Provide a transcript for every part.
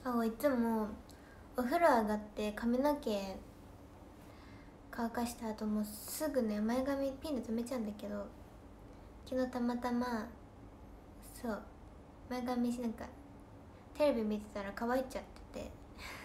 いつもお風呂上がって髪の毛乾かした後もうすぐね前髪ピンで留めちゃうんだけど、昨日たまたまそう前髪なんかテレビ見てたら乾いちゃってて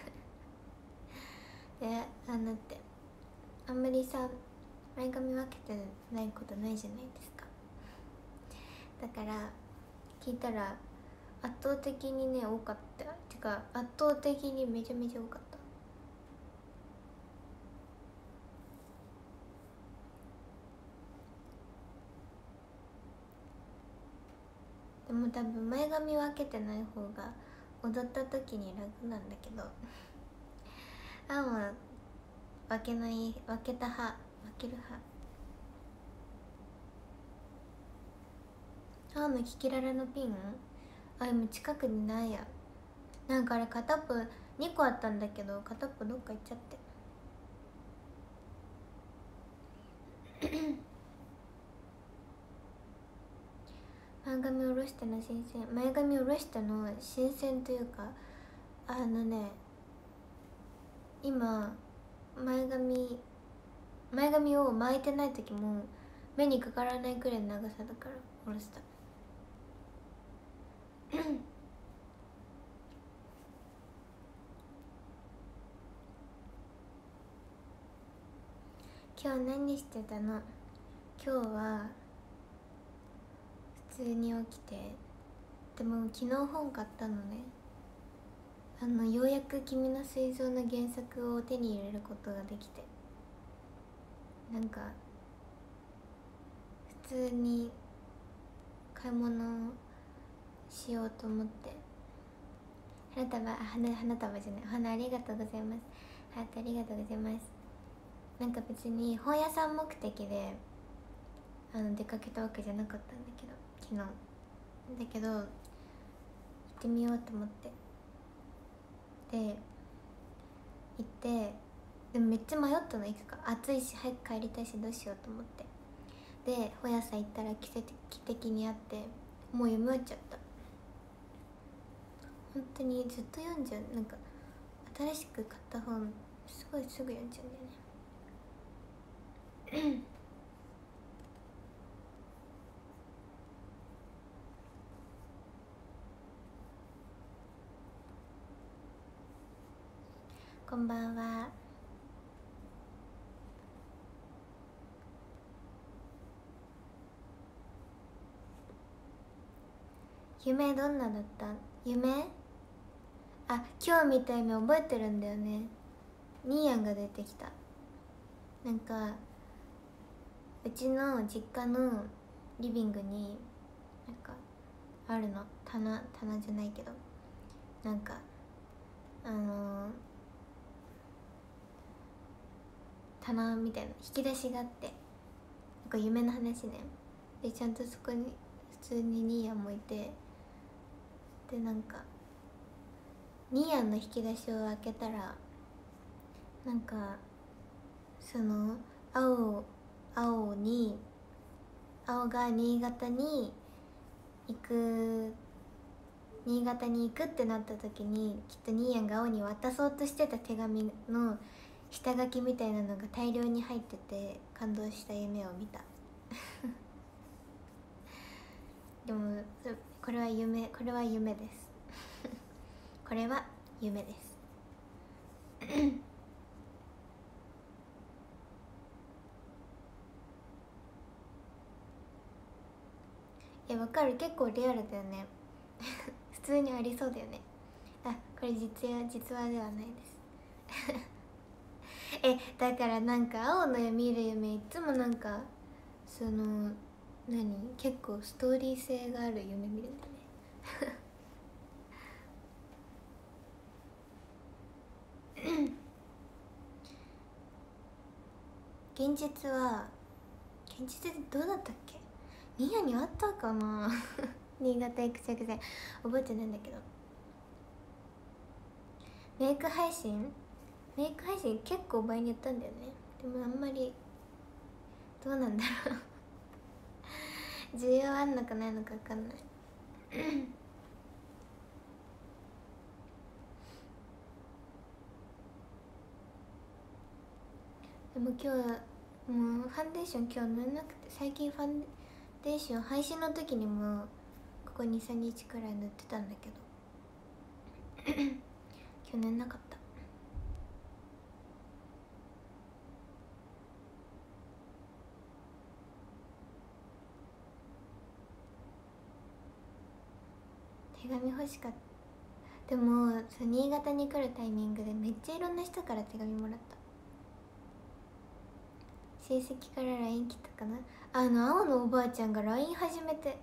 でってあんまりさ前髪分けてないことないじゃないですか。だから聞いたら圧倒的にね多かった。てか圧倒的にめちゃめちゃ多かった。でも多分前髪分けてない方が踊った時に楽なんだけどあんは分けた派、分ける派。あんのキキララのピンでも近くにないや。なんかあれ片っぽ2個あったんだけど片っぽどっか行っちゃって前髪下ろしたの新鮮。前髪下ろしたの新鮮というか今前髪を巻いてない時も目にかからないくらいの長さだから下ろした今日何してたの？今日は普通に起きて、でも昨日本買ったのね。ようやく君の膵臓の原作を手に入れることができて、なんか普通に買い物をしようと思って。花束じゃない、お花ありがとうございます。ハートありがとうございます。なんか別に本屋さん目的で出かけたわけじゃなかったんだけど昨日だけど行ってみようと思ってで行って、でもめっちゃ迷ったの。行くか暑いし早く帰りたいしどうしようと思って、で本屋さん行ったら奇跡的にあって、もう読み終わっちゃった。本当にずっと読んじゃう。なんか新しく買った本すぐ読んじゃうんだよねこんばんは。夢どんなだった？夢？今日見た夢覚えてるんだよね。ニーヤンが出てきた。なんかうちの実家のリビングになんかあるの。棚じゃないけどなんか棚みたいな引き出しがあって、なんか夢の話ね。でちゃんとそこに普通にニーヤンもいて、でなんかニーヤンの引き出しを開けたらなんかその青が新潟に行くってなった時に、きっとニーヤンが青に渡そうとしてた手紙の下書きみたいなのが大量に入ってて感動した夢を見たでもこれは夢ですこれは夢ですわかる。結構リアルだよね普通にありそうだよね。これ実話ではないですだからなんか青の見る夢いつもなんか結構ストーリー性がある夢見るんだね現実でどうだったっけ？ニヤにあったかな新潟行く直前覚えてないんだけど。メイク配信結構前にやったんだよね。でもあんまりどうなんだろう需要あんのかないのか分かんないでも今日もうファンデーション今日塗んなくて、最近ファンデーション配信の時にもここ 2,3 日くらい塗ってたんだけど今日塗んなかった。手紙欲しかった。でも新潟に来るタイミングでめっちゃいろんな人から手紙もらった。親戚から LINE 来たかな。青のおばあちゃんが LINE 始めて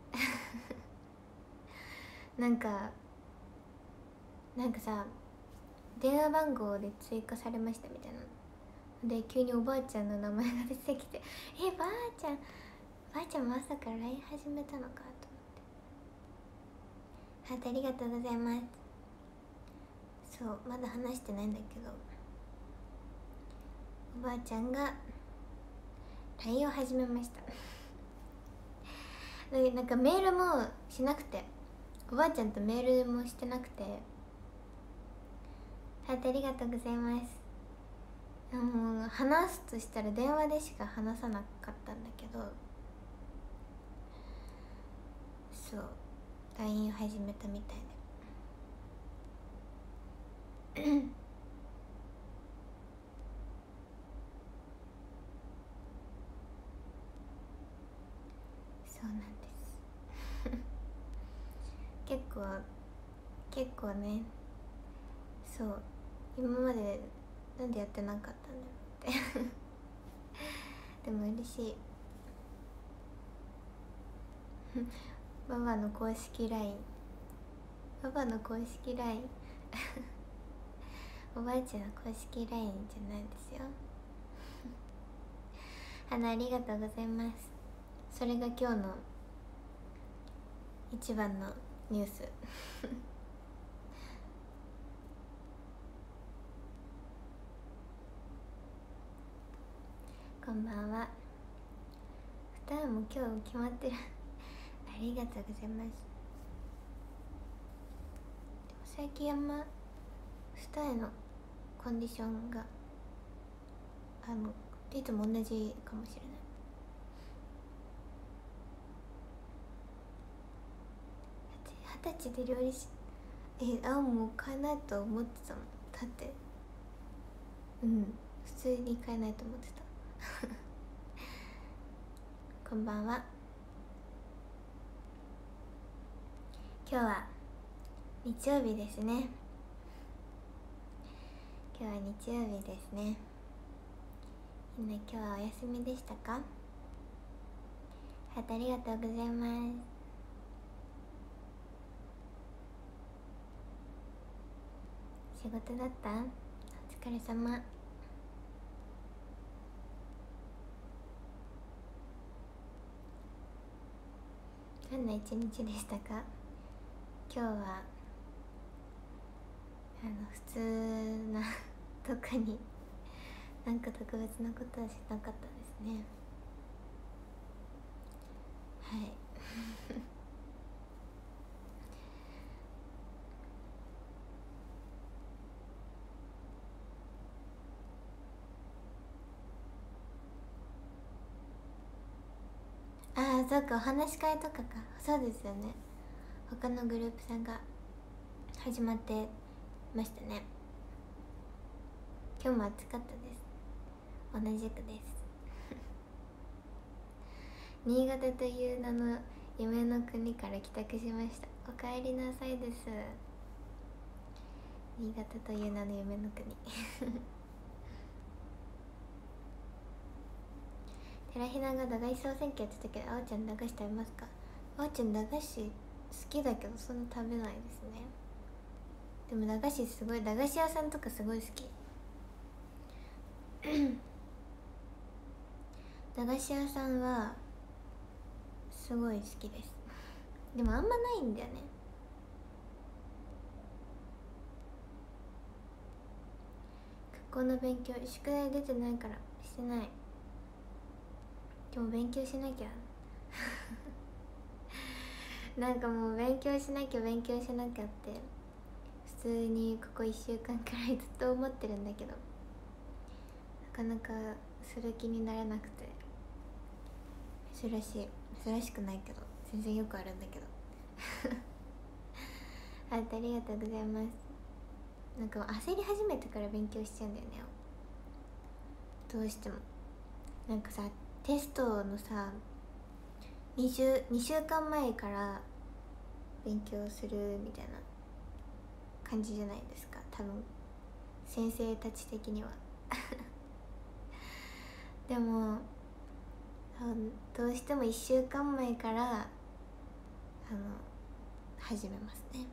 なんかさ、電話番号で追加されましたみたいなで、急におばあちゃんの名前が出てきてばあちゃんまさか LINE 始めたのかと思って。ハートありがとうございます。そうまだ話してないんだけど、おばあちゃんが LINE を始めましたなんかメールもしなくて、おばあちゃんとメールもしてなくて。ハートありがとうございます。もう話すとしたら電話でしか話さなかったんだけど、そう LINE を始めたみたいでそうなんです結構ね、そう今までなんでやってなかったんだろうってでも嬉しいババの公式 LINE おばあちゃんの公式 LINE じゃないですよ花ありがとうございます。それが今日の一番のニュースこんばんは。二重も今日決まってるありがとうございます。でも最近あんま二重のコンディションがいつも同じかもしれない。20歳で料理し青も買えないと思ってたの。だって普通に買えないと思ってたこんばんは。今日は日曜日ですね。みんな今日はお休みでしたか？ハートありがとうございます。仕事だった？お疲れ様。どんな一日でしたか？今日は普通な特になんか特別なことはしなかったですね。はいああ、そうか、お話し会とかか。そうですよね。他のグループさんが始まってましたね。今日も暑かったです。同じくです新潟という名の夢の国から帰宅しました。おかえりなさいです。新潟という名の夢の国寺ひなが駄菓子総選挙やってたけど、あおちゃん駄菓子食べますか？あおちゃん駄菓子好きだけどそんな食べないですね。でも駄菓子屋さんとかすごい好き駄菓子屋さんはすごい好きです。でもあんまないんだよね。学校の勉強、宿題出てないからしてない。でも勉強しなきゃなんかもう勉強しなきゃって普通にここ1週間くらいずっと思ってるんだけど、なかなかする気になれなくて、珍しくないけど全然よくあるんだけどありがとうございます。なんか焦り始めてから勉強しちゃうんだよね、どうしても。なんかさ、テストのさ2週間前から勉強するみたいな感じじゃないですか、多分先生たち的にはでもどうしても1週間前から始めますね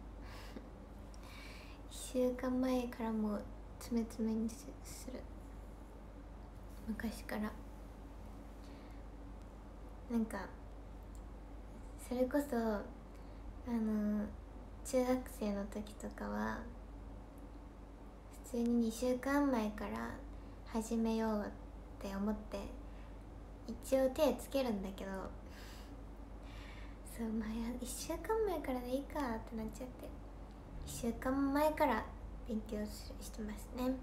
1週間前からもう詰め詰めにする。昔からなんかそれこそ中学生の時とかは普通に2週間前から始めようって思って一応手つけるんだけど、そう、まあ1週間前からでいいかってなっちゃって1週間前から勉強してますね。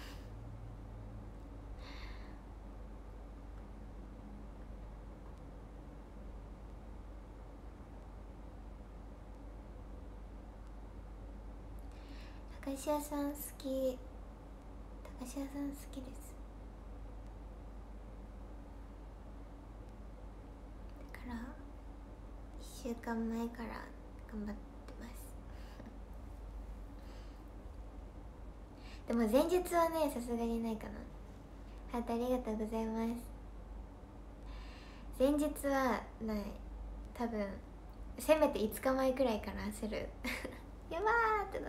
駄菓子屋さん好き、駄菓子屋さん好きです。だから1週間前から頑張ってますでも前日はね、さすがにないかな。ハートありがとうございます。前日はない、多分せめて5日前くらいから焦るやばーってなって、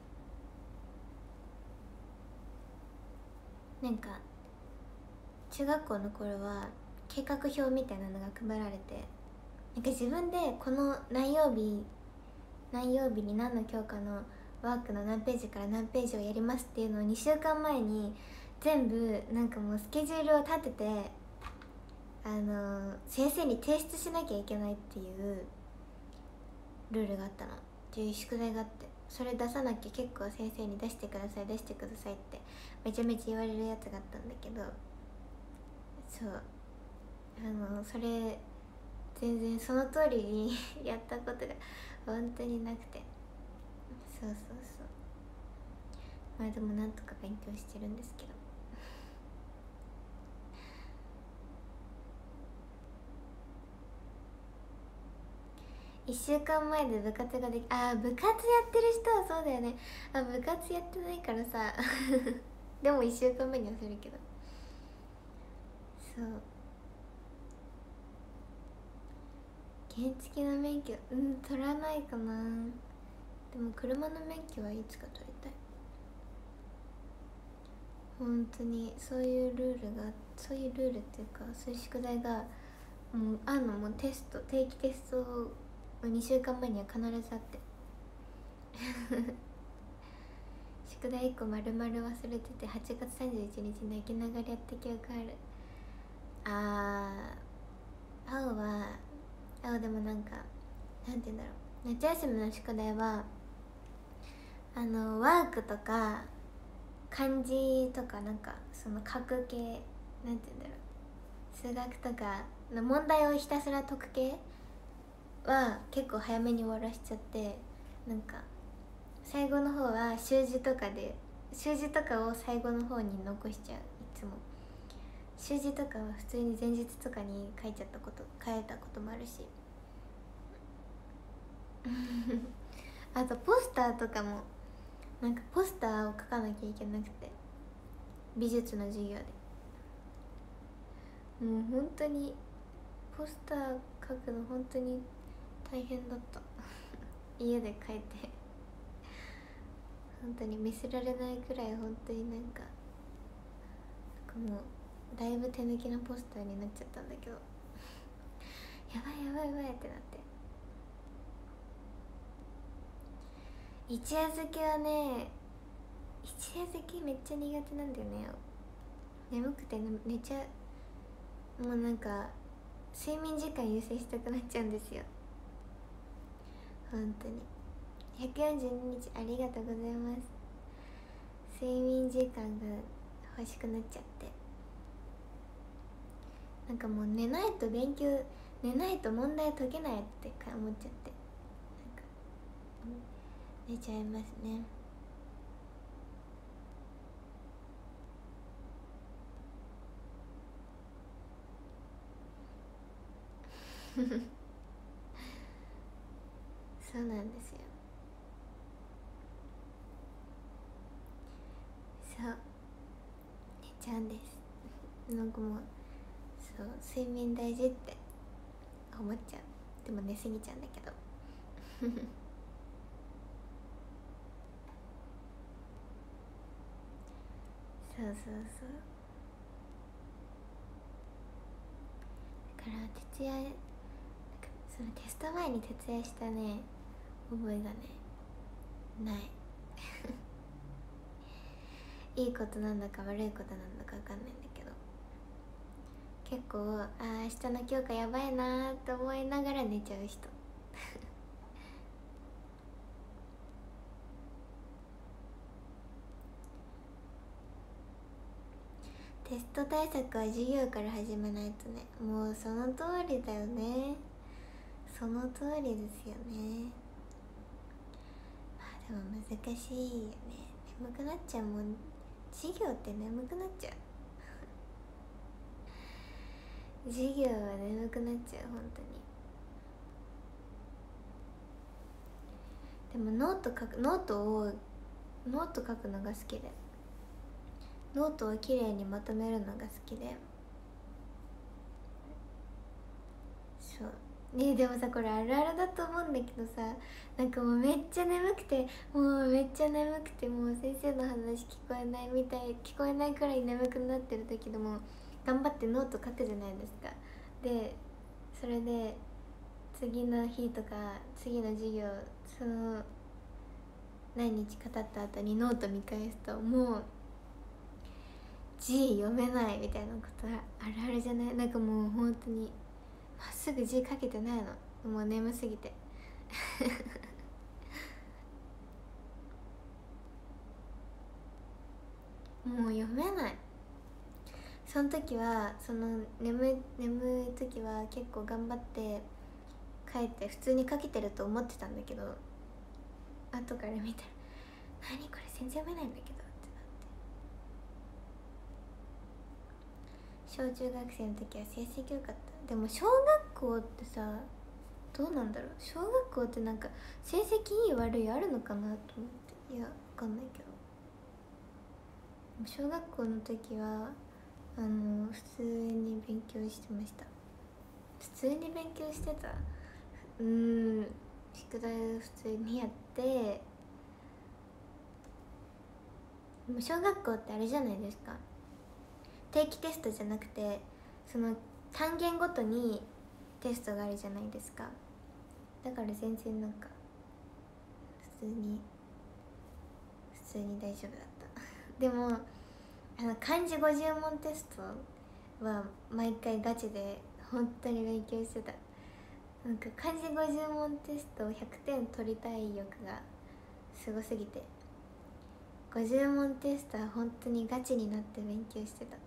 なんか中学校の頃は計画表みたいなのが配られて、なんか自分でこの何曜日に何の教科のワークの何ページから何ページをやりますっていうのを2週間前に全部なんかもうスケジュールを立てて先生に提出しなきゃいけないっていうルールがあったのっていう宿題があって、それ出さなきゃ結構先生に出してくださいってめちゃめちゃ言われるやつがあったんだけど、そうそれ全然その通りにやったことが本当になくて、そうまあでもなんとか勉強してるんですけど1週間前で部活ができ、部活やってる人はそうだよね。部活やってないからさでも1週間前にはするけど、そう原付の免許取らないかな。でも車の免許はいつか取りたい。本当にそういうルールっていうかそういう宿題がもうもう定期テストを2週間前には必ずあって宿題1個丸々忘れてて8月31日に泣きながらやった記憶ある。青でもなんかなんて言うんだろう、夏休みの宿題はワークとか漢字とかなんかその書く系、なんて言うんだろう、数学とかの問題をひたすら解く系は結構早めに終わらしちゃって、なんか最後の方は習字とかを最後の方に残しちゃう。いつも習字とかは普通に前日とかに書いたこともあるしあとポスターとかもなんかポスターを描かなきゃいけなくて、美術の授業でもう本当にポスター描くの本当に大変だった家で描いて本当に見せられないくらい本当になんかもうだいぶ手抜きのポスターになっちゃったんだけどやばいってなって、一夜漬けはね、一夜漬けめっちゃ苦手なんだよね。眠くて寝ちゃう。もうなんか睡眠時間優先したくなっちゃうんですよ本当に。142日ありがとうございます。睡眠時間が欲しくなっちゃってなんかもう寝ないと問題解けないって思っちゃって、なんか寝ちゃいますね。そうなんですよ。そう寝ちゃうんです。なんかもうそう睡眠大事って思っちゃう。でも寝すぎちゃうんだけど。そうそうそう。だから徹夜、なんかそのテスト前に徹夜したね覚えがねない。いいことなんだか悪いことなんだか分かんないんだけど、結構明日の教科やばいなーって思いながら寝ちゃう人。テスト対策は授業から始めないとね。もうその通りだよね、その通りですよね。まあでも難しいよね。眠くなっちゃうもん、授業って眠くなっちゃう。授業は眠くなっちゃう本当に。でもノート書くのが好きで、ノートをきれいにまとめるのが好きで。そうね。でもさこれあるあるだと思うんだけどさ、なんかもうめっちゃ眠くてもう先生の話聞こえないくらい眠くなってる時でも頑張ってノート書くじゃないですか。でそれで次の日とか次の授業、その何日か経った後にノート見返すともう字読めないみたいなことあるあるじゃない。なんかもう本当にまっすぐ字書けてないの、もう眠すぎて。もう読めない。その時は眠い時は結構頑張って書いて普通に書けてると思ってたんだけど、後から見たら何これ全然読めないんだけどってなって。小中学生の時は成績良かった。でも小学校ってさどうなんだろう、小学校ってなんか成績いい悪いあるのかなと思って。いや分かんないけど、小学校の時は普通に勉強してました。普通に勉強してた。宿題を普通にやって。でも小学校ってあれじゃないですか、定期テストじゃなくてその単元ごとにテストがあるじゃないですか。だから全然なんか普通に大丈夫だった。でも漢字50問テストは毎回ガチで本当に勉強してた。なんか漢字50問テストを100点取りたい欲がすごすぎて、50問テストは本当にガチになって勉強してた。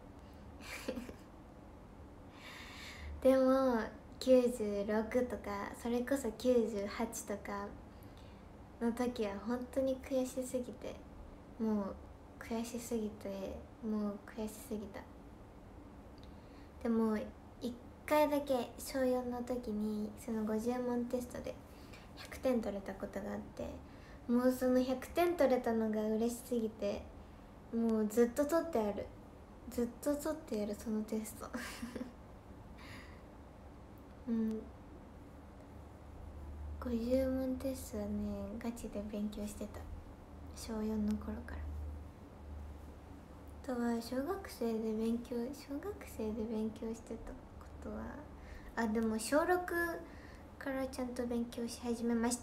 でも96とかそれこそ98とかの時は本当に悔しすぎてもう悔しすぎた。でも1回だけ小4の時にその50問テストで100点取れたことがあって、もうその100点取れたのが嬉しすぎてもうずっと取ってやるそのテスト。うん、50問テストはねガチで勉強してた、小4の頃から。あとは小学生で勉強してたことはでも小6からちゃんと勉強し始めました。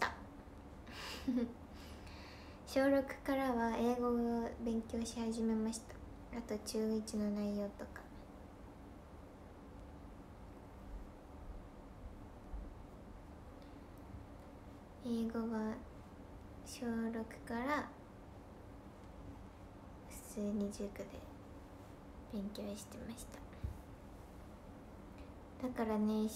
小6からは英語を勉強し始めました。あと中1の内容とか。英語は小6から普通に塾で勉強してました。 だからね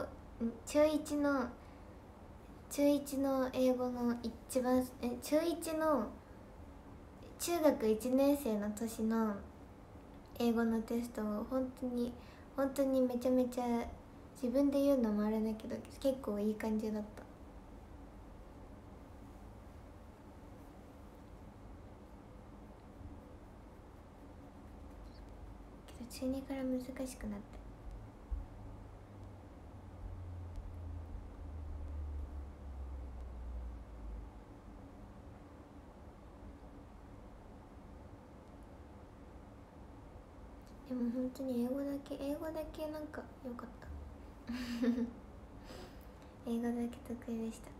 中1の英語の一番中1の中学1年生の年の英語のテストを本当にめちゃめちゃ自分で言うのもあれだけど結構いい感じだった。けど中2から難しくなって。でも本当に英語だけなんか良かった英語だけ得意でした。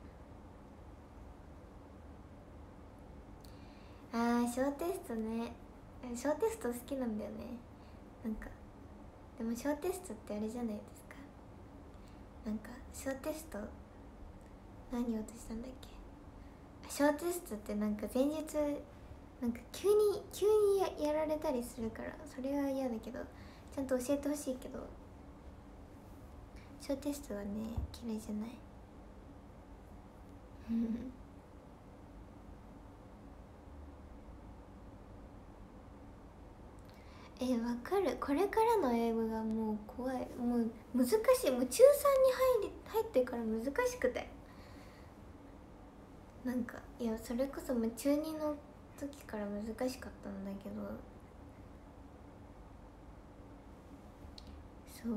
小テストね、小テスト好きなんだよね。なんかでも小テストってあれじゃないですか。なんか小テスト何言おうとしたんだっけ。小テストってなんか前日なんか急に やられたりするからそれは嫌だけどちゃんと教えてほしいけど小テストはね嫌いじゃないわかる。これからの英語がもう怖い。もう難しい。もう中3に入ってから難しくてなんかいやそれこそもう中2の時から難しかったんだけどそう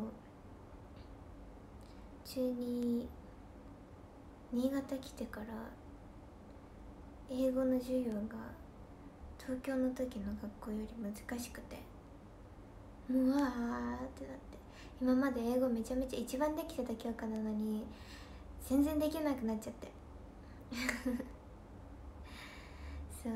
中2新潟来てから英語の授業が東京の時の学校より難しくてもうわーってなって今まで英語めちゃめちゃ一番できてた教科なのに全然できなくなっちゃってそう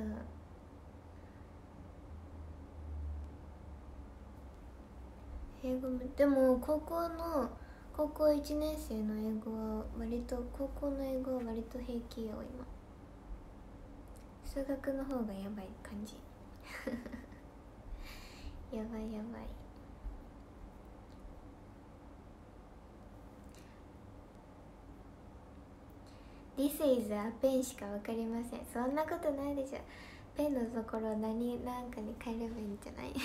英語もでも高校1年生の英語は割と高校の英語は割と平気よ今。数学の方がやばい感じやばいやばい。This is a pen しか分かりません。そんなことないでしょ。ペンのところなんかに変えればいいんじゃない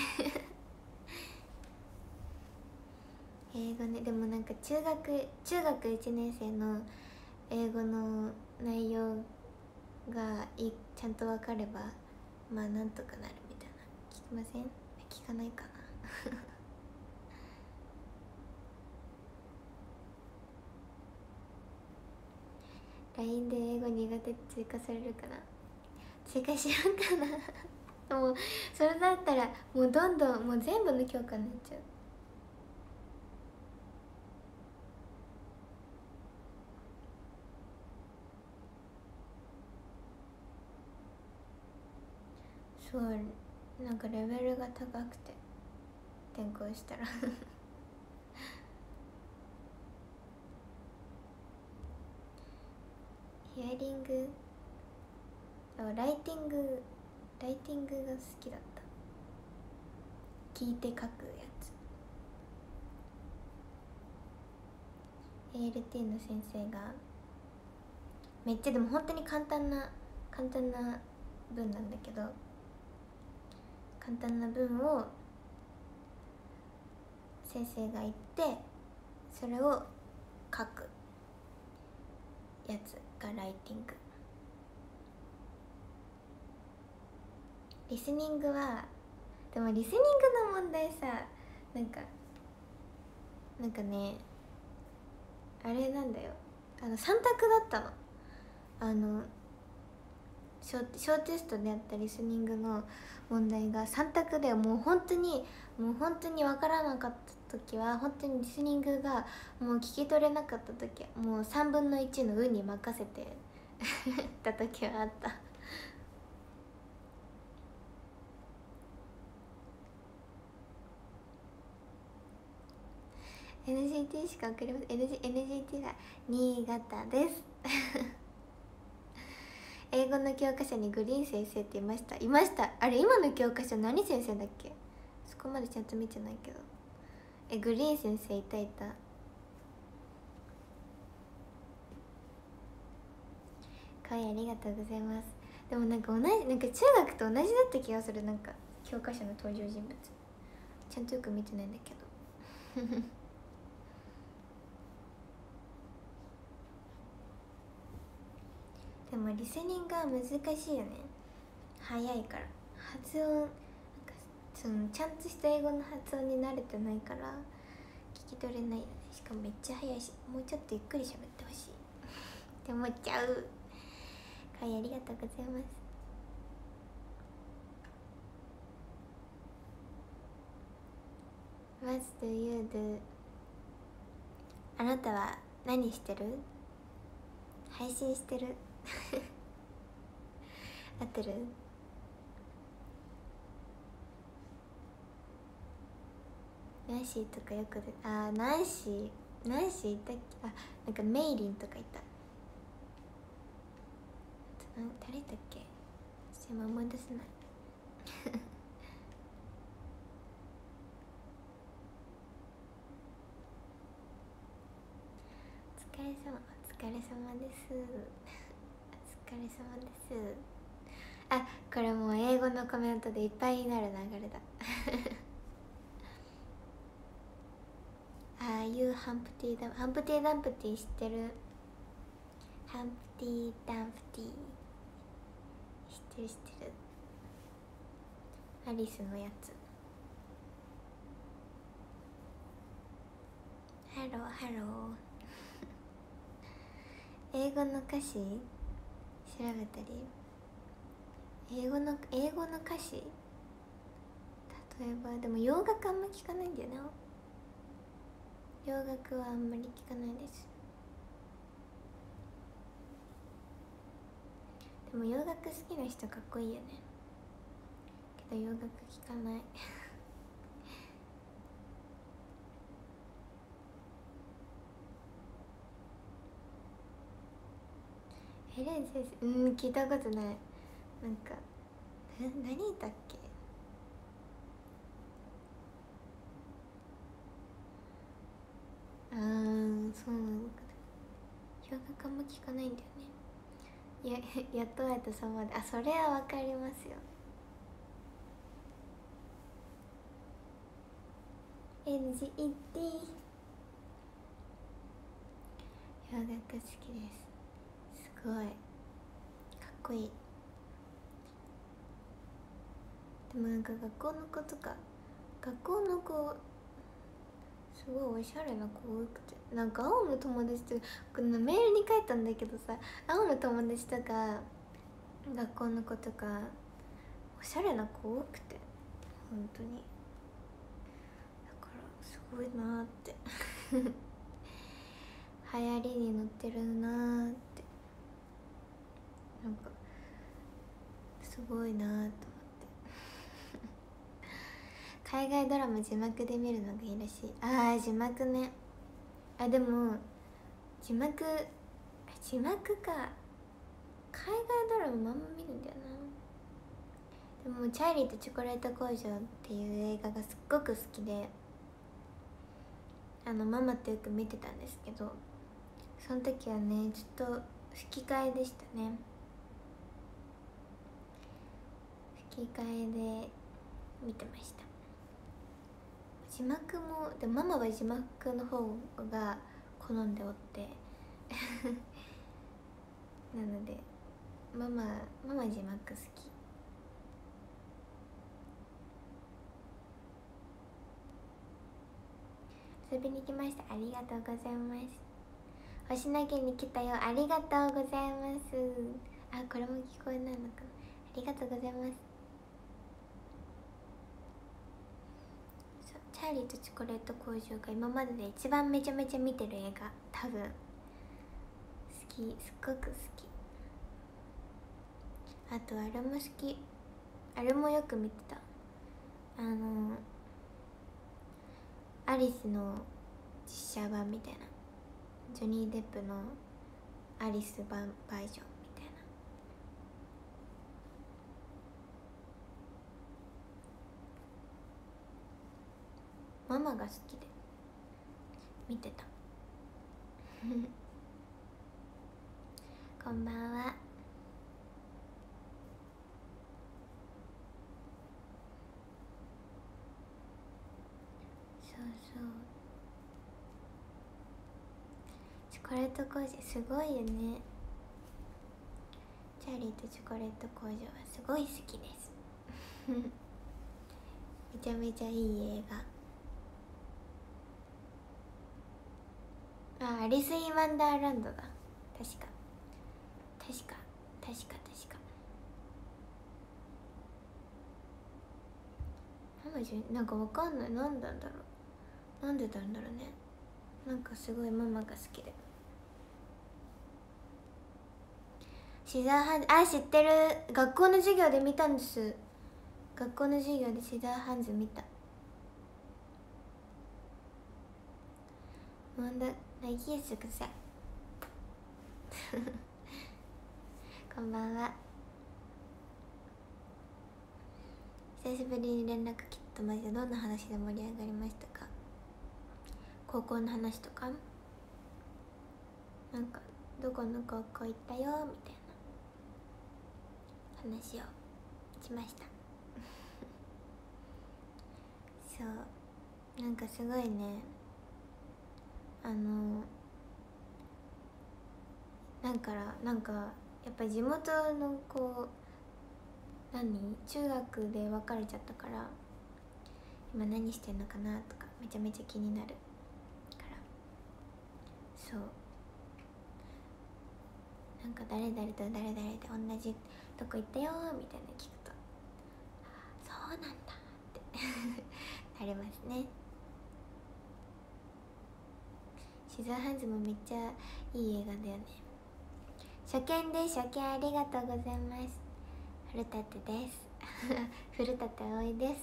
英語ね。でもなんか中学1年生の英語の内容がちゃんと分かればまあなんとかなるみたいな。聞きません？聞かないかなLINE で英語苦手追加されるかな。追加しようかなもうそれだったらもうどんどんもう全部の教科になっちゃう。そうなんかレベルが高くて転校したらヒアリングライティングが好きだった。聞いて書くやつ。 ALT の先生がめっちゃでも本当に簡単な文なんだけど簡単な文を先生が言ってそれを書くやつがライティング。リスニングはでもリスニングの問題さなんかねあれなんだよ3択だったの小テストであったリスニングの問題が3択でもう本当に分からなかった時は本当にリスニングがもう聞き取れなかった時はもう3分の1の運に任せてた時はあったNGT しか送りません。NGT が新潟です英語の教科書にグリーン先生っていました。あれ今の教科書何先生だっけ。そこまでちゃんと見てないけどグリーン先生いたかわいい、ありがとうございます。でもなんか中学と同じだった気がする。なんか教科書の登場人物ちゃんとよく見てないんだけどでもリスニングは難しいよね。早いから発音なんかそのちゃんとした英語の発音に慣れてないから聞き取れないよね。しかもめっちゃ早いし、もうちょっとゆっくり喋ってほしいって思っちゃう。はい、ありがとうございます。What do you do? あなたは何してる？配信してる合ってる？ナンシーとかよくで、ナンシーいたっけ？なんかメイリンとかいた。誰だっけ？今思い出せないお疲れ様ですお疲れ様です。これもう英語のコメントでいっぱいになる流れだハンプティ・ダンプティ知ってる？ハンプティ・ダンプティ知ってるアリスのやつ。ハロー英語の歌詞調べたり、英語の歌詞、例えばでも洋楽あんま聞かないんだよな。洋楽はあんまり聞かないです。でも洋楽好きな人かっこいいよね。けど洋楽聞かないヘレン先生聞いたことない。なんか何だっけ？そうなのかな。洋楽あんま聞かないんだよね。やっと会えた様で、それはわかりますよ。NGT 洋楽好きです。すごいかっこいい。でもなんか学校の子すごいおしゃれな子多くて、なんか青の友達とこのメールに書いたんだけどさ、青の友達とか学校の子とかおしゃれな子多くて、本当にだからすごいなーって流行りに乗ってるなーって、なんかすごいなーと思って海外ドラマ字幕で見るのがいいらしい。字幕ね。でも字幕か。海外ドラマまんま見るんだよな。でもチャーリーとチョコレート工場っていう映画がすっごく好きで、ママとよく見てたんですけど、その時はねちょっと吹き替えでしたね。吹き替えで見てました。字幕もでもママは字幕の方が好んでおってなのでママ字幕好き。遊びに来ました。ありがとうございます。星投げに来たよ。ありがとうございます。これも聞こえないのかな。ありがとうございます。チャーリーとチョコレート工場が今までで一番めちゃめちゃ見てる映画。多分好き、すっごく好き。あとあれも好き。あれもよく見てた。アリスの実写版みたいな、ジョニー・デップのアリス版バージョンみたいな。ママが好きで見てたこんばんは。 コレート工場すごいよね。チャーリーとチョコレート工場はすごい好きですめちゃめちゃいい映画。アリス・イン・ワンダーランドだ。確かなんかわかんない。なんでなんだろうね。なんかすごいママが好きで。シザーハンズ、知ってる。学校の授業で見たんです。学校の授業でシザーハンズ見た。問題ないですくさこんばんは。久しぶりに連絡来た。マジでどんな話で盛り上がりましたか？高校の話とか、なんかどこの高校行ったよみたいな話をしましたそうなんかすごいね、なんかやっぱり地元の子中学で別れちゃったから、今何してんのかなとかめちゃめちゃ気になるから、そうなんか誰々と誰々で同じとこ行ったよみたいな聞くと、そうなんだってなりますね。シザーハンズもめっちゃいい映画だよね。初見です。初見ありがとうございます。古舘です古舘葵です。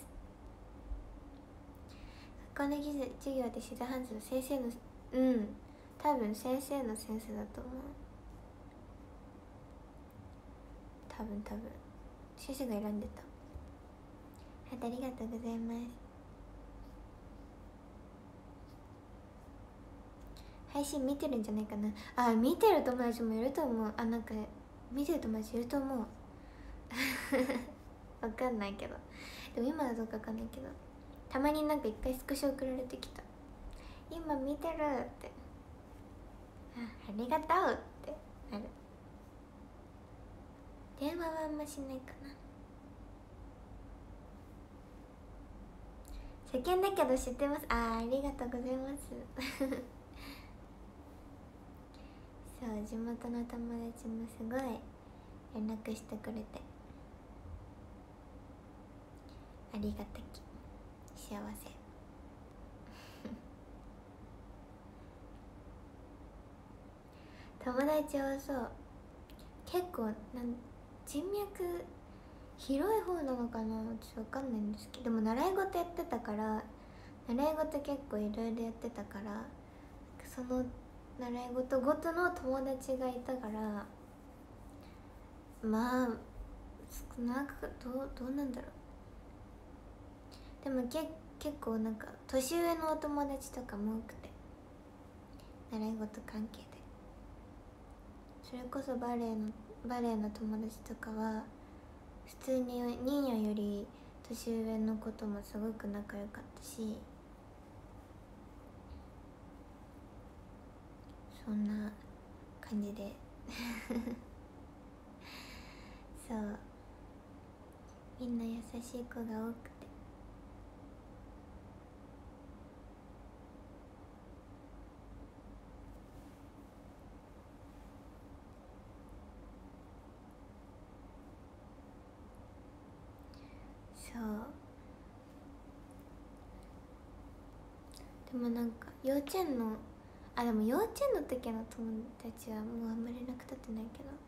学校の授業でシザーハンズの先生の多分先生の先生だと思う。多分先生が選んでた。ありがとうございます。配信見てるんじゃないかな。見てる友達もいると思う。なんか見てる友達いると思うわかんないけど、でも今はどうかわかんないけど、たまになんか一回スクショ送られてきた。今見てるって、ありがとうってなる。電話はあんましないかな。初見だけど知ってます。ありがとうございますそう地元の友達もすごい連絡してくれてありがたき幸せ友達はそう結構人脈広い方なのかな、ちょっと分かんないんですけど、でも習い事やってたから、習い事結構いろいろやってたから、その習い事ごとの友達がいたから、まあ少なくどうなんだろう。でも結構なんか年上のお友達とかも多くて、習い事関係で、それこそバレエの友達とかは普通にニーニャより年上の子ともすごく仲良かったし、そんな感じでそうみんな優しい子が多くて、そうでもなんか幼稚園のでも幼稚園の時の友達はもうあんまり連絡取ってないけど、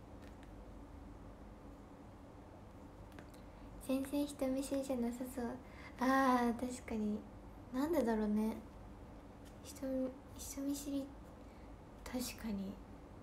全然人見知りじゃなさそう。確かに。なんでだろうね、人見知り。確かに。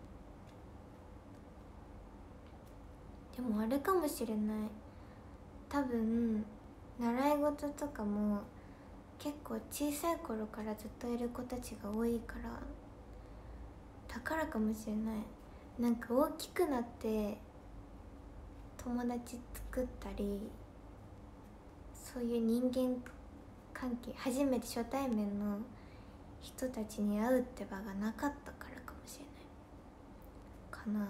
でもあれかもしれない、多分習い事とかも結構小さい頃からずっといる子たちが多いから、だからかもしれない。なんか大きくなって友達作ったり、そういう人間関係、初めて初対面の人たちに会うって場がなかったからかもしれない。 かな。だ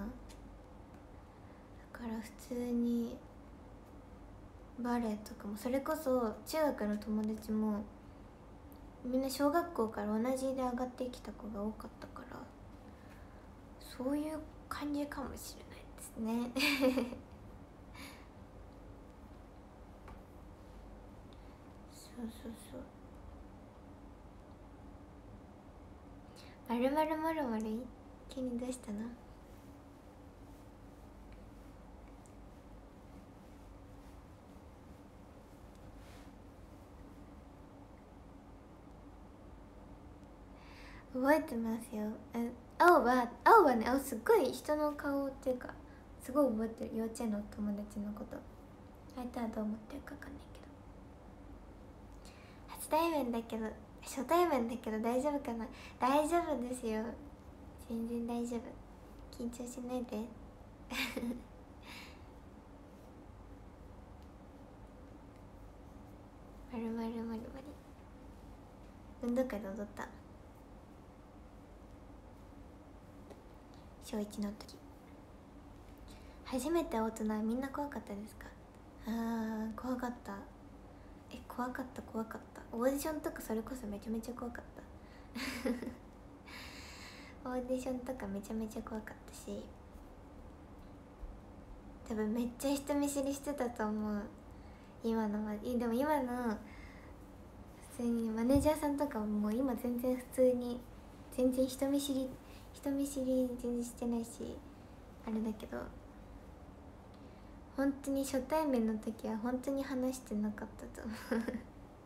から普通にバレエとかも、それこそ中学の友達もみんな小学校から同じで上がってきた子が多かったから、そういう感じかもしれないですねそうそうそう。まるまるまるまる急にどうしたの？覚えてますよ。青はね、すっごい人の顔っていうかすごい覚えてる。幼稚園の友達のこと、相手はどう思ってるか分かんないけど。初対面だけど、初対面だけど大丈夫かな。大丈夫ですよ、全然大丈夫。緊張しないでまるまるまるまる。運動会で踊った。小1の時。初めて大人はみんな怖かったですか？怖かった。怖かった怖かった。オーディションとかそれこそめちゃめちゃ怖かったオーディションとかめちゃめちゃ怖かったし、多分めっちゃ人見知りしてたと思う。今のはでも今の普通にマネージャーさんとかも今全然普通に全然人見知り全然してないしあれだけど、本当に初対面の時は本当に話してなかったと思う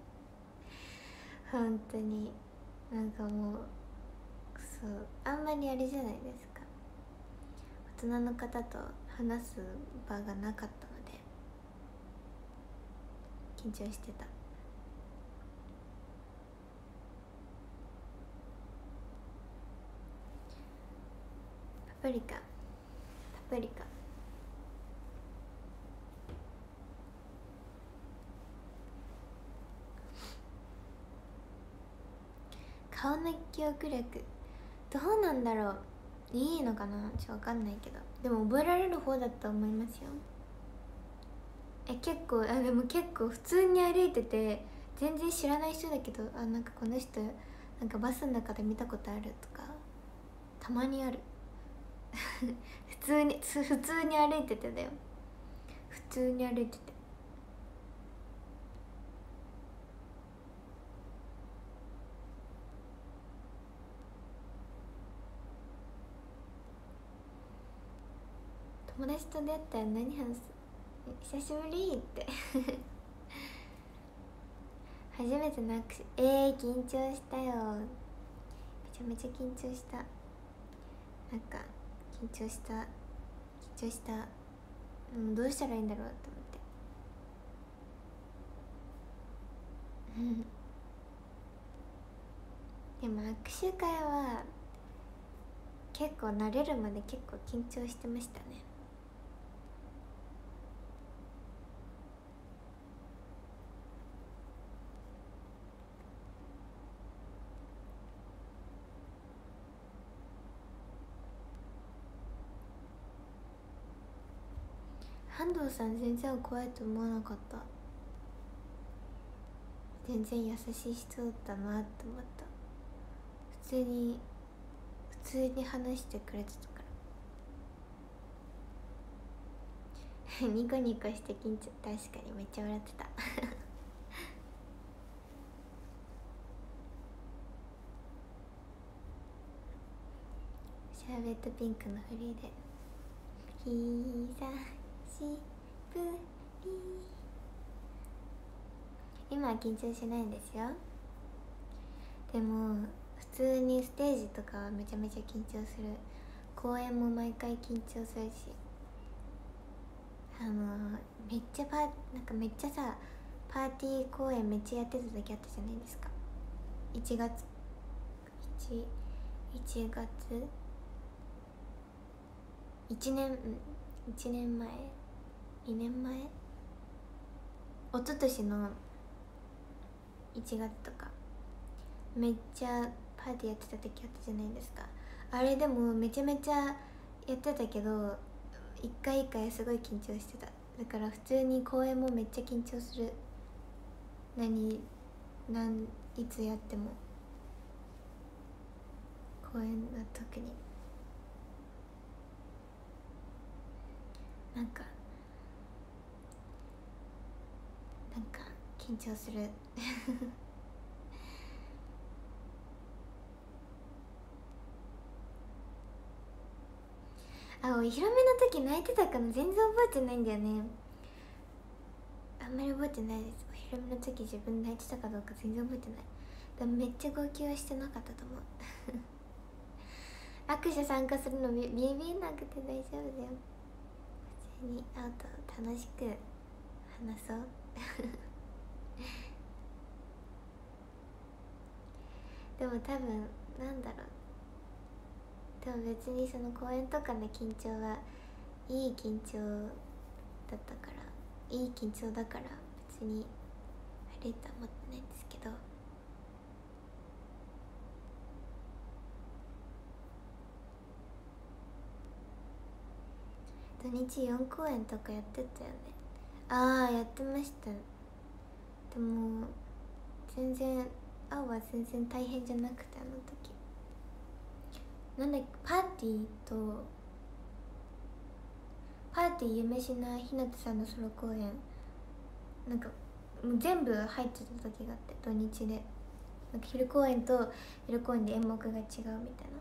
本当になんかもうそうあんまりあれじゃないですか、大人の方と話す場がなかったので緊張してた。パプリカ顔の記憶力どうなんだろう、いいのかな、わかんないけど、でも覚えられる方だと思いますよ。結構でも結構普通に歩いてて全然知らない人だけど、なんかこの人なんかバスの中で見たことあるとかたまにある普通に歩いててだよ、普通に歩いてて。友達と出会ったら何話す？久しぶりって初めての握手、緊張したよ、めちゃめちゃ緊張した。なんか緊張した、どうしたらいいんだろうと思ってでも握手会は結構慣れるまで結構緊張してましたね。安藤さん全然怖いと思わなかった。全然優しい人だったなって思った。普通に話してくれてたからニコニコして緊張、確かにめっちゃ笑ってたシャーベットピンクのフリーで久しぶり、今は緊張しないんですよ。でも普通にステージとかはめちゃめちゃ緊張する。公演も毎回緊張するし、めっちゃなんかめっちゃさパーティー公演めっちゃやってた時あったじゃないですか。1月1年前2年前一昨年の1月とかめっちゃパーティーやってた時あったじゃないですか。あれでもめちゃめちゃやってたけど一回一回すごい緊張してた。だから普通に公演もめっちゃ緊張する。いつやっても公演は特になんか緊張するあ、お披露目の時泣いてたかな、全然覚えてないんだよね。あんまり覚えてないです。お披露目の時自分泣いてたかどうか全然覚えてない。でもめっちゃ号泣はしてなかったと思う握手参加するのビビんなくて大丈夫だよ。普通に会うと楽しく話そうでも多分なんだろう、でも別にその公演とかの緊張はいい緊張だったから、いい緊張だから別に悪いとは思ってないんですけど、土日4公演とかやってたよね。ああやってました。でも全然青は全然大変じゃなくて、あの時なんだっけ、パーティー夢しなひなたさんのソロ公演なんかもう全部入ってた時があって、土日でなんか昼公演と夜公演で演目が違うみたい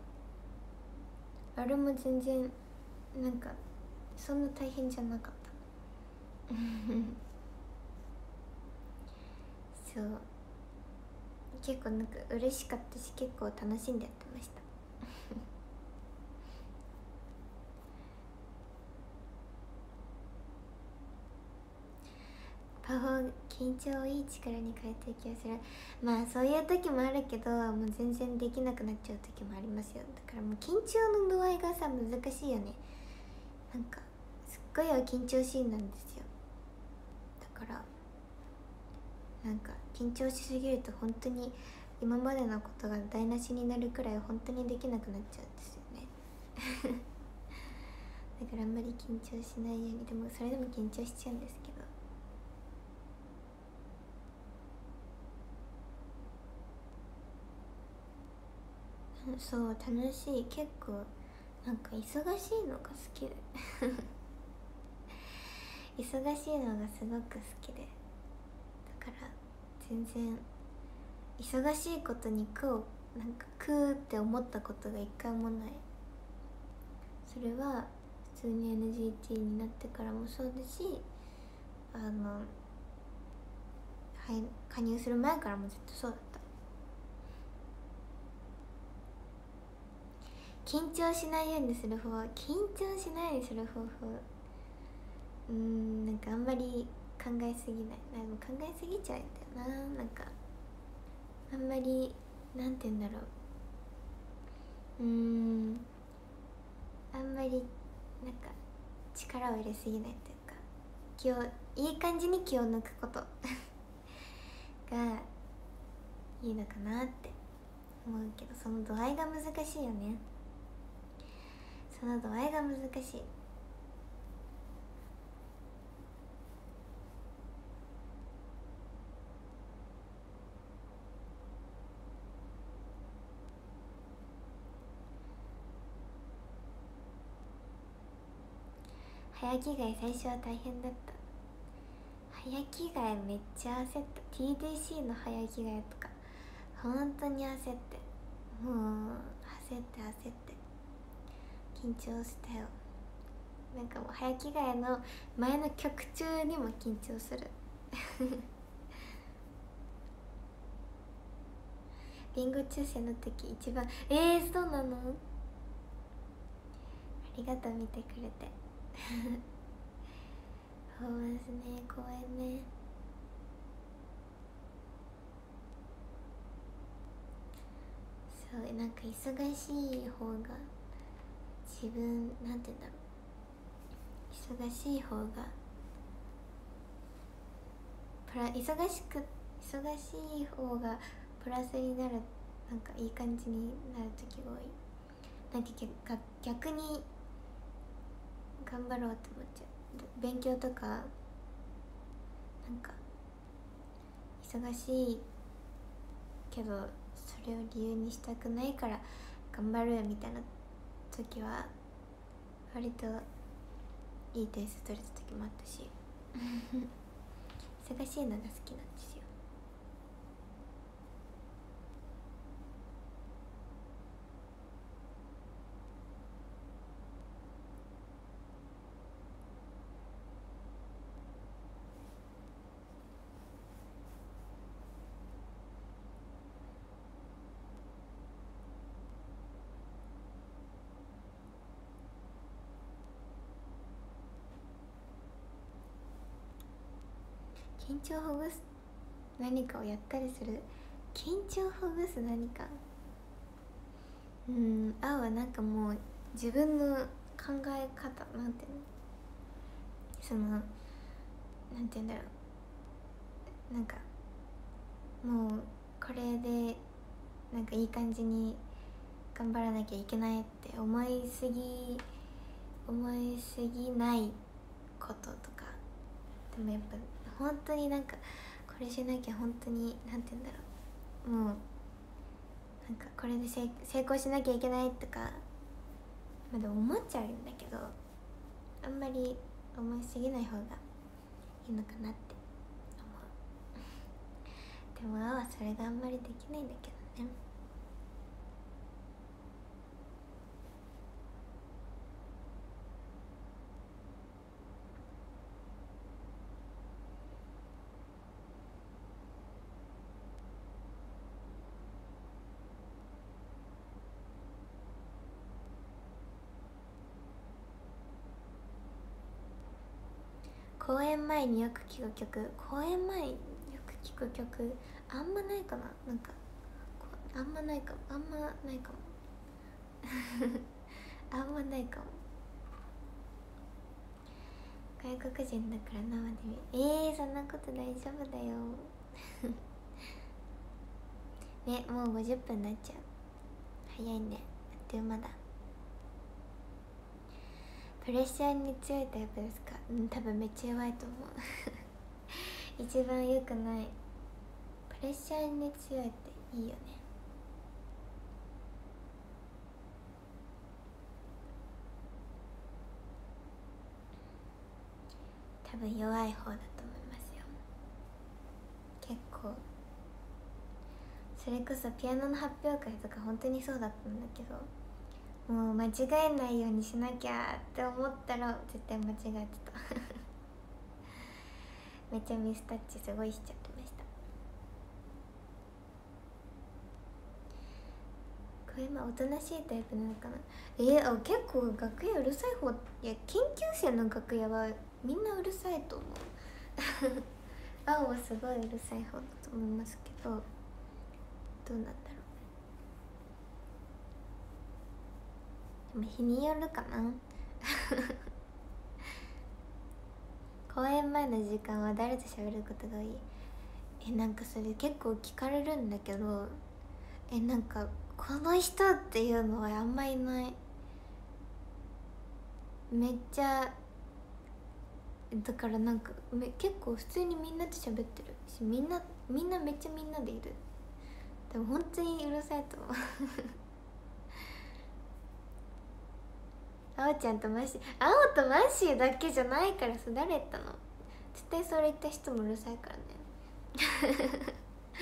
な。あれも全然なんかそんな大変じゃなかったそう結構なんか嬉しかったし、結構楽しんでやってましたパフォー緊張をいい力に変えてる気がする。まあそういう時もあるけど、もう全然できなくなっちゃう時もありますよ。だからもう緊張の度合いがさ難しいよね。なんかすっごい緊張しいなんですよ。だからなんか緊張しすぎると本当に今までのことが台無しになるくらい本当にできなくなっちゃうんですよねだからあんまり緊張しないように。でもそれでも緊張しちゃうんですけど、そう楽しい。結構なんか忙しいのが好きで忙しいのがすごく好きで、だから全然忙しいことになんか食うって思ったことが一回もない。それは普通に NGT になってからもそうだし、加入する前からもずっとそうだった。緊張しないようにする方法、なんかあんまり考えすぎない。でも考えすぎちゃうんだよな。なんかあんまりなんて言うんだろう、あんまりなんか力を入れすぎないというか、いい感じに気を抜くことがいいのかなって思うけど、その度合いが難しいよね。その度合いが難しい。早着替え最初は大変だった。早着替えめっちゃ焦った。 TDC の早着替えとか本当に焦って、もう焦って緊張したよ。なんかもう早着替えの前の曲中にも緊張するリンゴ抽選の時一番そうなの、ありがとう見てくれてパフォーマンスね、公演ね。そうなんか忙しい方が自分なんて言うんだろう、忙しい方が忙しい方がプラスになる、なんかいい感じになる時が多い。なんか逆に頑張ろうって思っちゃう。勉強とかなんか忙しいけどそれを理由にしたくないから頑張るみたいな時は割といい点数取れた時もあったし忙しいのが好きなんですよ。緊張ほぐす何かをやったりする。緊張ほぐす何か、青はなんかもう自分の考え方なんていうの、そのなんていうんだろう、なんかもうこれでなんかいい感じに頑張らなきゃいけないって思いすぎないこととか。でもやっぱ本当になんかこれしなきゃ本当になんて言うんだろう、もうなんかこれで成功しなきゃいけないとかまで思っちゃうんだけど、あんまり思いすぎない方がいいのかなって思う。でも青はそれがあんまりできないんだけどね。公演前によく聴く曲、公演前によく聴く曲あんまないかな。なんかあんまないかもあんまないかも外国人だから生で見そんなこと大丈夫だよね、もう50分になっちゃう。早いね、あっという間だ。プレッシャーに強いタイプですか。多分めっちゃ弱いと思う一番良くない。プレッシャーに強いっていいよね。多分弱い方だと思いますよ。結構それこそピアノの発表会とか本当にそうだったんだけど、もう間違えないようにしなきゃって思ったら絶対間違えてためっちゃミスタッチすごいしちゃってました。これ今おとなしいタイプなのかな。結構楽屋うるさい方。いや研究生の楽屋はみんなうるさいと思う青はすごいうるさい方だと思いますけど、どうなんだろう。でも日によるかな公演前の時間は誰と喋ることがいい。なんかそれ結構聞かれるんだけど、なんかこの人っていうのはあんまいない。めっちゃだからなんか結構普通にみんなと喋ってるし、みんなめっちゃみんなでいる。でも本当にうるさいと思うあおちゃんとマッシー、あおとマッシーだけじゃないからさ、誰言ったの。絶対それ言った人もうるさいからね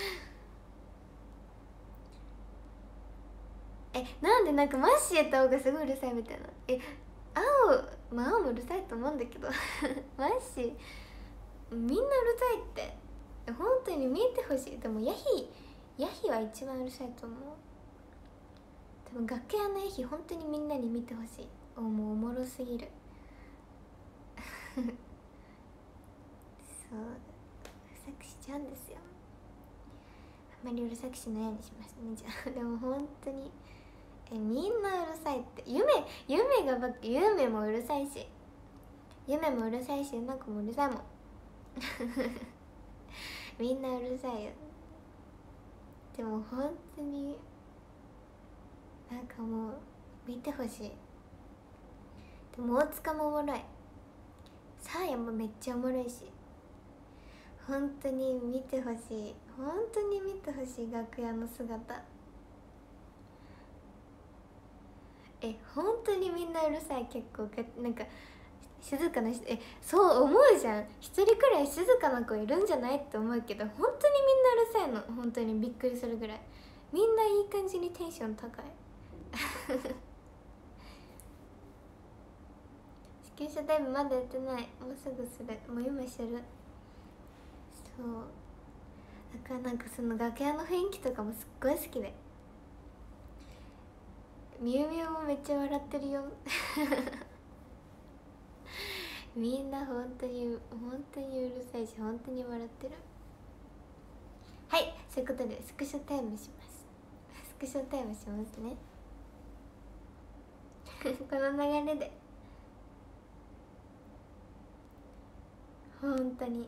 なんでなんかマッシーやった方がすごいうるさいみたいな。青もうるさいと思うんだけどマッシーみんなうるさいって、本当に見てほしい。でもヤヒは一番うるさいと思う。多分楽屋のヤヒ本当にみんなに見てほしい。もうおもろすぎるそう、うるさくしちゃうんですよ。あんまりうるさくしないようにしましたね、じゃあでも本当にみんなうるさいって。ゆめもうるさいし、なんかもううるさいもんみんなうるさいよ。でも本当になんかもう見てほしい。 でも大塚もおもろい、サーヤもめっちゃおもろいし、本当に見てほしい、本当に見てほしい楽屋の姿。本当にみんなうるさい。結構なんか静かな人、そう思うじゃん。一人くらい静かな子いるんじゃないって思うけど、本当にみんなうるさいの。本当にびっくりするぐらいみんないい感じにテンション高い試験者タイムまだやってない。もうすぐする。もう今する。そうだからなんかその楽屋の雰囲気とかもすっごい好きで、みゆみゆもめっちゃ笑ってるよみんな本当にうるさいし、本当に笑ってる。はい、そういうことでスクショタイムします。スクショタイムしますねこの流れで本当に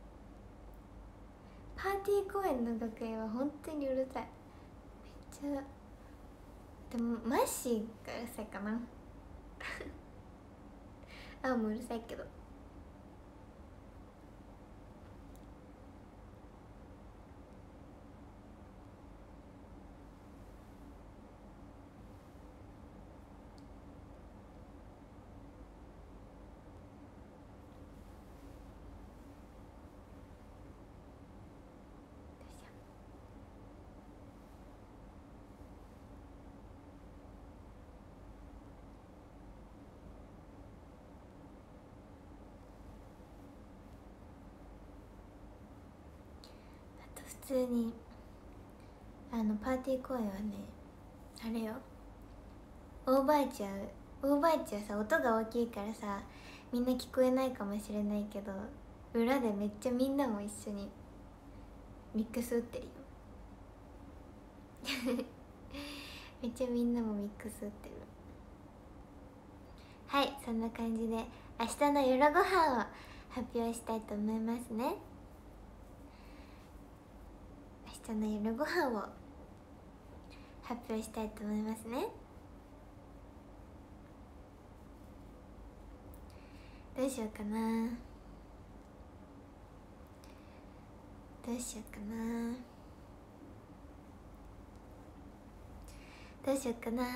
パーティー公演の楽屋は本当にうるさい。めっちゃ、でもマッシーがうるさいかなあもううるさいけど、あと普通にパーティー公演はね、あれよ、オーバーチャーさ、音が大きいからさみんな聞こえないかもしれないけど、裏でめっちゃみんなも一緒にミックス打ってるよめっちゃみんなもミックス打ってる。はい、そんな感じで明日の夜ご飯を発表したいと思いますね。明日の夜ご飯を発表したいと思いますね。どうしようかな、どうしようかな、どうしようかな。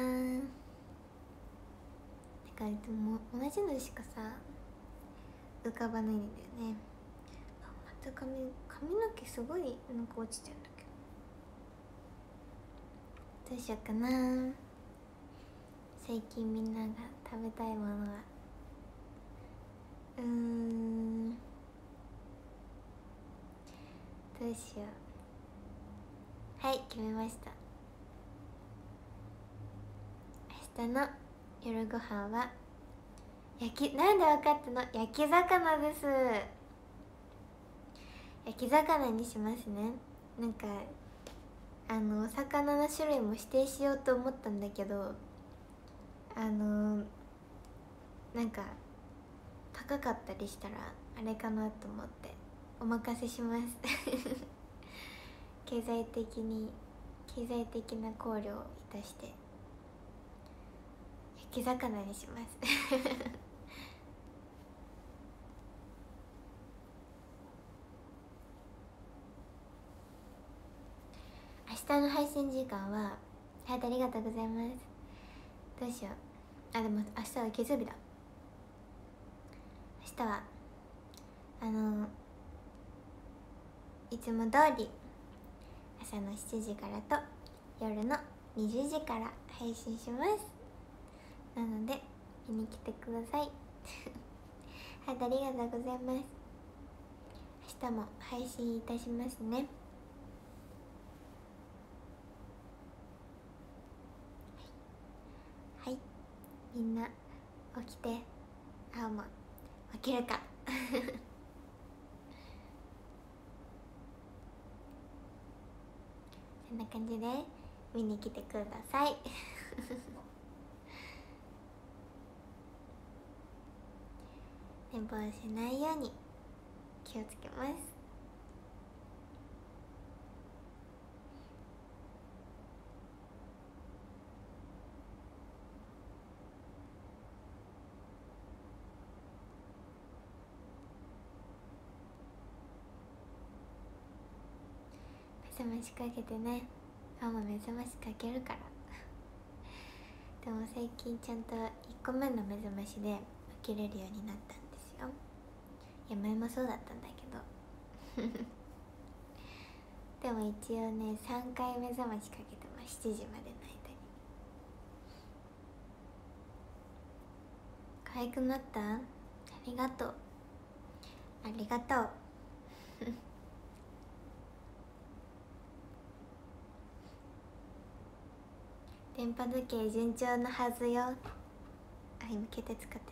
でも同じのしかさ浮かばないんだよね。また髪の毛すごいなんか落ちちゃうんだけど、どうしようかな。最近みんなが食べたいものはどうしよう。はい、決めました。明日の夜ご飯はなんで分かったの？焼き魚です。焼き魚にしますね。なんかお魚の種類も指定しようと思ったんだけど、なんか高かったりしたらあれかなと思ってお任せします経済的な考慮をいたして焼き魚にします明日の配信時間はありがとうございます。どうしよう。でも明日は月曜日だ。明日はいつも通り朝の7時からと夜の20時から配信します。なので見に来てくださいありがとうございます。明日も配信いたしますね。はい、みんな起きて、も起きるかそんな感じで見に来てください寝坊しないように気をつけます。 覚ましかけてね。ママ目覚ましかけるからでも最近ちゃんと1個目の目覚ましで起きれるようになったんですよ。いや前もそうだったんだけどでも一応ね3回目覚ましかけてます。7時までの間に。可愛くなった？ありがとうありがとう電波時計順調のはずよ。あ、今携帯使ってた。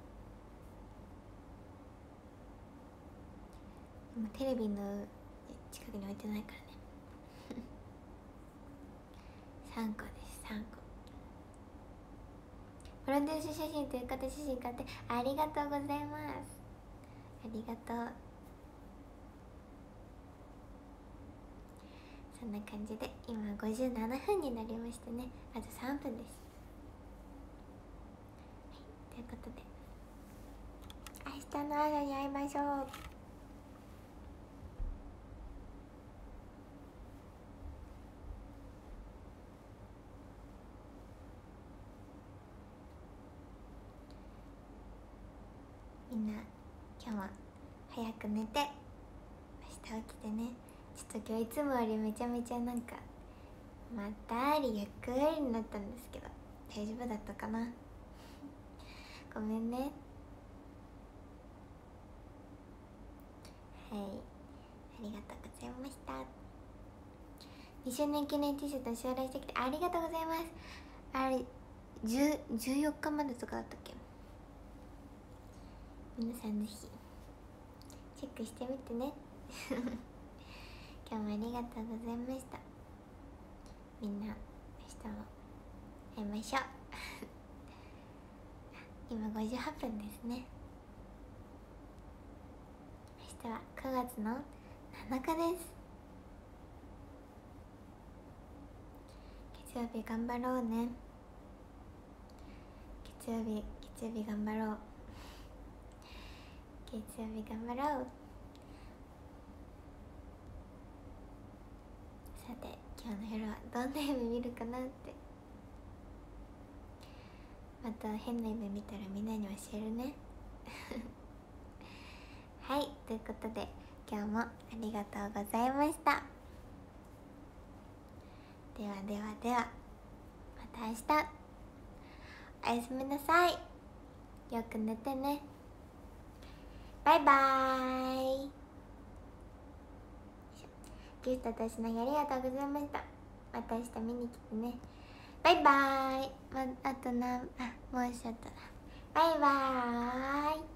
今テレビの近くに置いてないからね3個です3個。プロデュース写真と浴衣写真買ってありがとうございます。ありがとう。そんな感じで今57分になりましたね。あと3分です。はい、ということで明日の朝に会いましょう。みんな今日も早く寝て明日起きてね。ちょっと今日いつもよりめちゃめちゃなんかまったりゆっくりになったんですけど大丈夫だったかなごめんね。はい、ありがとうございました。2周年記念 T シャツの将来してきてありがとうございます。あれ14日までとかだったっけ。皆さんぜひチェックしてみてね今日もありがとうございました。みんな明日も会いましょう今58分ですね。明日は9月の7日です。月曜日頑張ろうね。月曜日頑張ろう。月曜日頑張ろう。さて今日の夜はどんな夢見るかなって。また変な夢見たらみんなに教えるねはいということで今日もありがとうございました。ではではではまた明日おやすみなさい。よく寝てね。バイバーイ。ギフトとしなぎありがとうございました。また明日見に来てね。バイバーイ。あともうちょっとだ。バイバーイ。